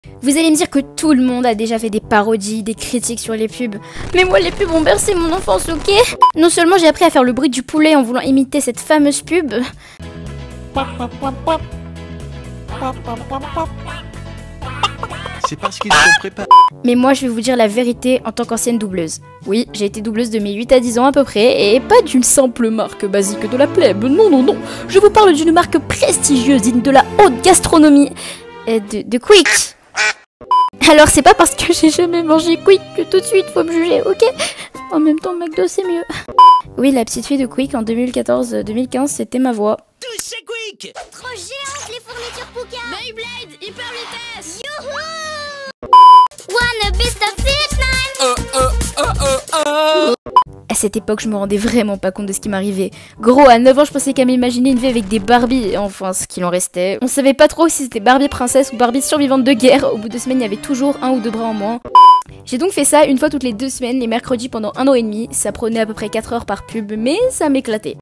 Vous allez me dire que tout le monde a déjà fait des parodies, des critiques sur les pubs. Mais moi, les pubs ont bercé mon enfance, ok? Non seulement j'ai appris à faire le bruit du poulet en voulant imiter cette fameuse pub. C'est parce qu'ils sont préparés. Mais moi, je vais vous dire la vérité en tant qu'ancienne doubleuse. Oui, j'ai été doubleuse de mes 8 à 10 ans à peu près, et pas d'une simple marque basique de la plèbe. Non, non, non. Je vous parle d'une marque prestigieuse, digne de la haute gastronomie. De Quick. Alors, c'est pas parce que j'ai jamais mangé Quick que tout de suite faut me juger, ok? En même temps, McDo, c'est mieux. Oui, la petite fille de Quick en 2014-2015, c'était ma voix. Tous chez Quick. Trop géante les fournitures Pouka. Beyblade, hyper vitesse. Youhou. Wanna be stop fit nine. À cette époque, je me rendais vraiment pas compte de ce qui m'arrivait. Gros, à 9 ans, je pensais qu'à m'imaginer une vie avec des Barbies, enfin, ce qu'il en restait. On savait pas trop si c'était Barbie princesse ou Barbie survivante de guerre. Au bout de 2 semaines, il y avait toujours 1 ou 2 bras en moins. J'ai donc fait ça une fois toutes les 2 semaines, les mercredis pendant 1 an et demi. Ça prenait à peu près 4 heures par pub, mais ça m'éclatait.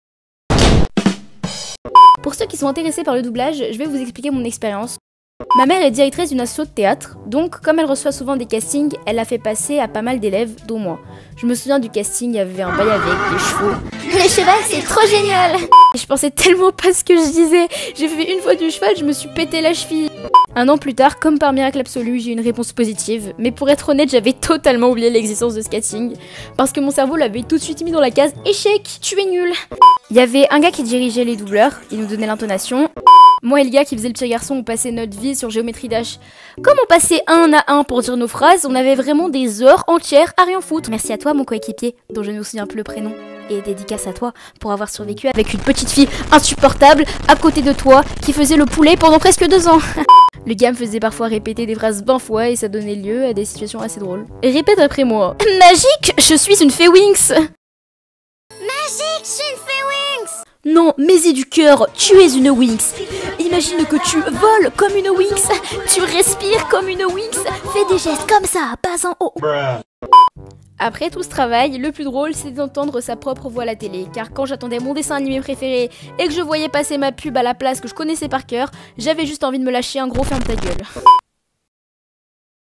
Pour ceux qui sont intéressés par le doublage, je vais vous expliquer mon expérience. Ma mère est directrice d'une asso de théâtre, donc comme elle reçoit souvent des castings, elle a fait passer à pas mal d'élèves, dont moi. Je me souviens du casting, il y avait un bail avec des chevaux. Les chevals, c'est trop génial. Et je pensais tellement pas ce que je disais. J'ai fait une fois du cheval, je me suis pété la cheville. 1 an plus tard, comme par miracle absolu, j'ai eu une réponse positive. Mais pour être honnête, j'avais totalement oublié l'existence de ce casting. Parce que mon cerveau l'avait tout de suite mis dans la case « Échec, tu es nul ». Il y avait un gars qui dirigeait les doubleurs, il nous donnait l'intonation. Moi et le gars qui faisait le petit garçon, on passait notre vie sur Géométrie Dash. Comme on passait 1 à 1 pour dire nos phrases, on avait vraiment des heures entières à rien foutre. Merci à toi mon coéquipier, dont je ne me souviens plus le prénom. Et dédicace à toi pour avoir survécu avec une petite fille insupportable à côté de toi qui faisait le poulet pendant presque 2 ans. Le gars me faisait parfois répéter des phrases 20 fois et ça donnait lieu à des situations assez drôles. Et répète après moi. Magique, je suis une fée Winx. Magique, je suis une fée Winx. Non, mais du cœur, tu es une Winx. Imagine que tu voles comme une Winx, tu respires comme une Winx, fais des gestes comme ça, pas en haut. Après tout ce travail, le plus drôle c'est d'entendre sa propre voix à la télé, car quand j'attendais mon dessin animé préféré et que je voyais passer ma pub à la place que je connaissais par cœur, j'avais juste envie de me lâcher un gros ferme ta gueule.